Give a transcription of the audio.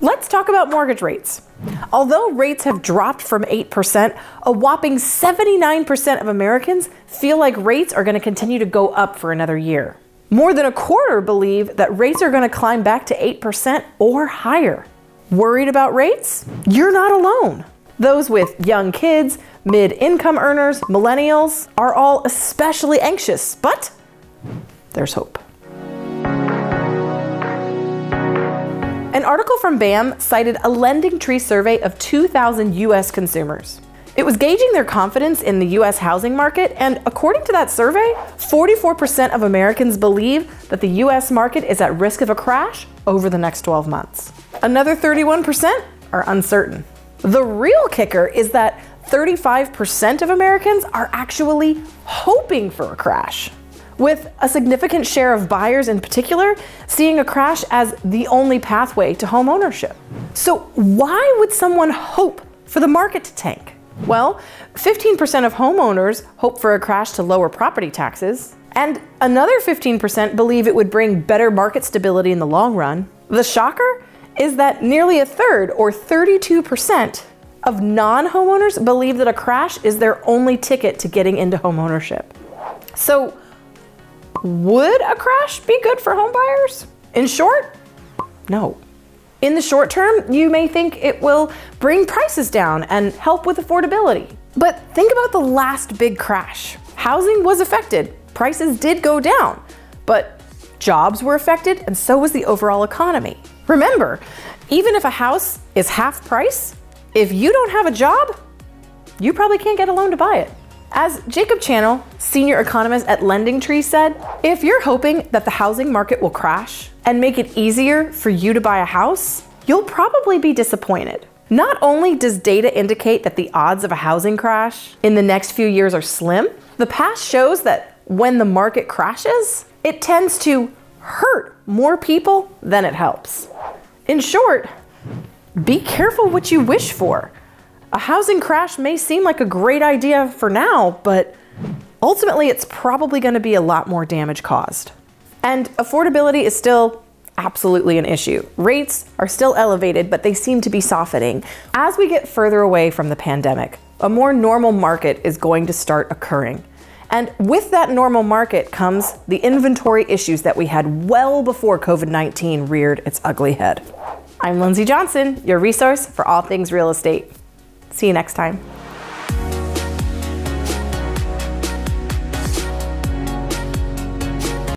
Let's talk about mortgage rates. Although rates have dropped from 8%, a whopping 79% of Americans feel like rates are going to continue to go up for another year. More than a quarter believe that rates are going to climb back to 8% or higher. Worried about rates? You're not alone. Those with young kids, mid-income earners, millennials are all especially anxious, but there's hope. An article from BAM cited a LendingTree survey of 2,000 U.S. consumers. It was gauging their confidence in the U.S. housing market, and according to that survey, 44% of Americans believe that the U.S. market is at risk of a crash over the next 12 months. Another 31% are uncertain. The real kicker is that 35% of Americans are actually hoping for a crash, with a significant share of buyers in particular seeing a crash as the only pathway to home ownership. So why would someone hope for the market to tank? Well, 15% of homeowners hope for a crash to lower property taxes, and another 15% believe it would bring better market stability in the long run. The shocker is that nearly a third, or 32%, of non-homeowners believe that a crash is their only ticket to getting into homeownership. So, would a crash be good for home buyers? In short, no. In the short term, you may think it will bring prices down and help with affordability. But think about the last big crash. Housing was affected, prices did go down, but jobs were affected and so was the overall economy. Remember, even if a house is half price, if you don't have a job, you probably can't get a loan to buy it. As Jacob Channel, senior economist at LendingTree said, if you're hoping that the housing market will crash and make it easier for you to buy a house, you'll probably be disappointed. Not only does data indicate that the odds of a housing crash in the next few years are slim, the past shows that when the market crashes, it tends to hurt more people than it helps. In short, be careful what you wish for. A housing crash may seem like a great idea for now, but ultimately it's probably going to be a lot more damage caused. And affordability is still absolutely an issue. Rates are still elevated, but they seem to be softening. As we get further away from the pandemic, a more normal market is going to start occurring. And with that normal market comes the inventory issues that we had well before COVID-19 reared its ugly head. I'm Lindsay Johnson, your resource for all things real estate. See you next time.